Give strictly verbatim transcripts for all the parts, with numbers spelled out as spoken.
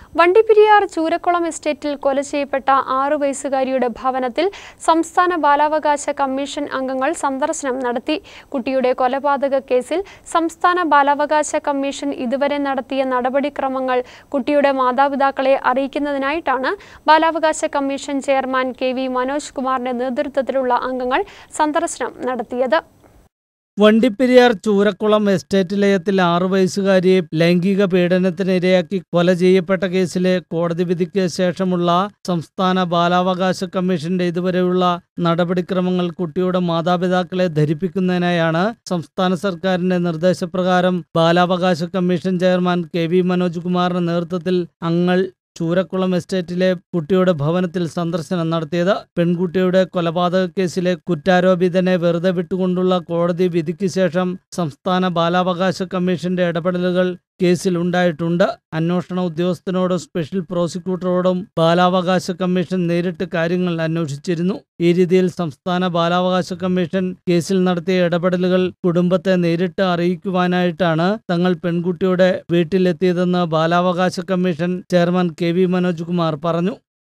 വണ്ടിപ്പെരിയാർ ചൂരക്കുളം എസ്റ്റേറ്റിൽ കൊല ചെയ്യപ്പെട്ട ആറു വയസ്സുകാരിയുടെ ഭവനത്തിൽ സംസ്ഥാന ബാലാവകാശ കമ്മീഷൻ അംഗങ്ങൾ സന്ദർശനം നടത്തി. കുട്ടിയുടെ കൊലപാതക കേസിൽ സംസ്ഥാന ബാലാവകാശ കമ്മീഷൻ ഇതുവരെ നടത്തിയ നടപടിക്രമങ്ങൾ കുട്ടിയുടെ മാതാപിതാക്കളെ അറിയിക്കുന്നതിനായിട്ടാണ് ബാലാവകാശ commission chairman K V Manoj കുമാറിന്റെ നേതൃത്വത്തിലുള്ള അംഗങ്ങൾ സന്ദർശനം നടത്തിയത്. വണ്ടിപ്പെരിയാർ ചൂരക്കുളം എസ്റ്റേറ്റ് ലയത്തിൽ ആറു വയസ്സുകാരിയെ ലൈംഗിക പീഡനത്തിനിരയാക്കി കൊല ചെയ്യപ്പെട്ട കേസിലെ കോടതി വിധിക്ക് ശേഷമുള്ള സംസ്ഥാന ബാലാവകാശ കമ്മീഷന്റെ ഇതുവരെയുള്ള നടപടിക്രമങ്ങൾ കുട്ടിയുടെ മാതാപിതാക്കളെ ധരിപ്പിക്കുന്നതിനായാണ് സംസ്ഥാന സർക്കാരിന്റെ നിർദ്ദേശപ്രകാരം ബാലാവകാശ commission chairman K V Manoj കുമാറിന്റെ നേതൃത്വത്തിൽ അംഗങ്ങൾ ചൂരക്കുളം എസ്റ്റേറ്റിലെ കുട്ടിയുടെ ഭവനത്തിൽ സന്ദർശനം നടത്തിയത്. പെൺകുട്ടിയുടെ കൊലപാതക കേസിലെ കുറ്റാരോപിതനെ വെറുതെ വിട്ടുകൊണ്ടുള്ള കോടതി വിധിക്ക് ശേഷം സംസ്ഥാന ബാലാവകാശ കമ്മീഷന്റെ ഇടപെടലുകൾ കേസിൽ ഉണ്ടായിട്ടുണ്ട്. അന്വേഷണ ഉദ്യോഗസ്ഥനോടും സ്പെഷ്യൽ പ്രോസിക്യൂട്ടറോടും ബാലാവകാശ കമ്മീഷൻ നേരിട്ട് കാര്യങ്ങൾ അന്വേഷിച്ചിരുന്നു. ഈ രീതിയിൽ സംസ്ഥാന ബാലാവകാശ കമ്മീഷൻ കേസിൽ നടത്തിയ ഇടപെടലുകൾ കുടുംബത്തെ നേരിട്ട് അറിയിക്കുവാനായിട്ടാണ് തങ്ങൾ പെൺകുട്ടിയുടെ വീട്ടിലെത്തിയതെന്ന് ബാലാവകാശ commission chairman K V Manoj Kumar പറഞ്ഞു.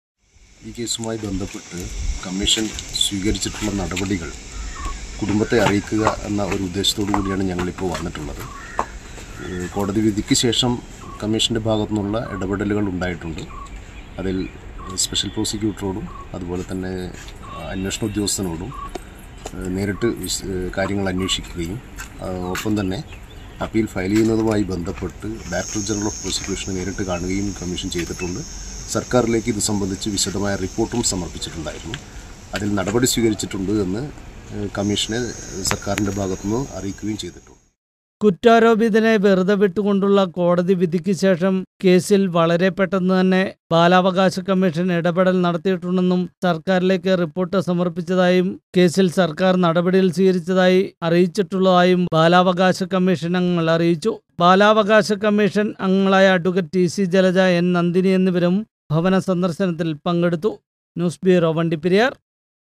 ഈ കേസുമായി ബന്ധപ്പെട്ട് കമ്മീഷൻ സ്വീകരിച്ചിട്ടുള്ള നടപടികൾ കുടുംബത്തെ അറിയിക്കുക എന്ന ഒരു ഉദ്ദേശത്തോടു കൂടിയാണ് ഞങ്ങളിപ്പോൾ വന്നിട്ടുള്ളത്. കോടതി വിധിക്ക് ശേഷം കമ്മീഷൻ്റെ ഭാഗത്തു നിന്നുള്ള ഇടപെടലുകൾ ഉണ്ടായിട്ടുണ്ട്. അതിൽ സ്പെഷ്യൽ പ്രോസിക്യൂട്ടറോടും അതുപോലെ തന്നെ അന്വേഷണ ഉദ്യോഗസ്ഥനോടും നേരിട്ട് കാര്യങ്ങൾ അന്വേഷിക്കുകയും ഒപ്പം തന്നെ അപ്പീൽ ഫയൽ ചെയ്യുന്നതുമായി ബന്ധപ്പെട്ട് ഡയറക്ടർ ജനറൽ ഓഫ് പ്രോസിക്യൂഷനെ നേരിട്ട് കാണുകയും കമ്മീഷൻ ചെയ്തിട്ടുണ്ട്. സർക്കാരിലേക്ക് ഇത് സംബന്ധിച്ച് വിശദമായ റിപ്പോർട്ടും സമർപ്പിച്ചിട്ടുണ്ടായിരുന്നു. അതിൽ നടപടി സ്വീകരിച്ചിട്ടുണ്ട് എന്ന് കമ്മീഷനെ സർക്കാരിൻ്റെ ഭാഗത്തുനിന്ന് അറിയിക്കുകയും ചെയ്തിട്ടുണ്ട്. കുറ്റാരോപിതനെ വെറുതെ വിട്ടുകൊണ്ടുള്ള കോടതി വിധിക്ക് ശേഷം കേസിൽ വളരെ പെട്ടെന്ന് തന്നെ ബാലാവകാശ കമ്മീഷൻ ഇടപെടൽ നടത്തിയിട്ടുണ്ടെന്നും സർക്കാരിലേക്ക് റിപ്പോർട്ട് സമർപ്പിച്ചതായും കേസിൽ സർക്കാർ നടപടികൾ സ്വീകരിച്ചതായി അറിയിച്ചിട്ടുള്ളതായും ബാലാവകാശ കമ്മീഷൻ അംഗങ്ങൾ അറിയിച്ചു. ബാലാവകാശ കമ്മീഷൻ അംഗങ്ങളായ advocate T C Jalaja, N Nandini എന്നിവരും ഭവന സന്ദർശനത്തിൽ പങ്കെടുത്തു. News bureau, Vandiperiyar.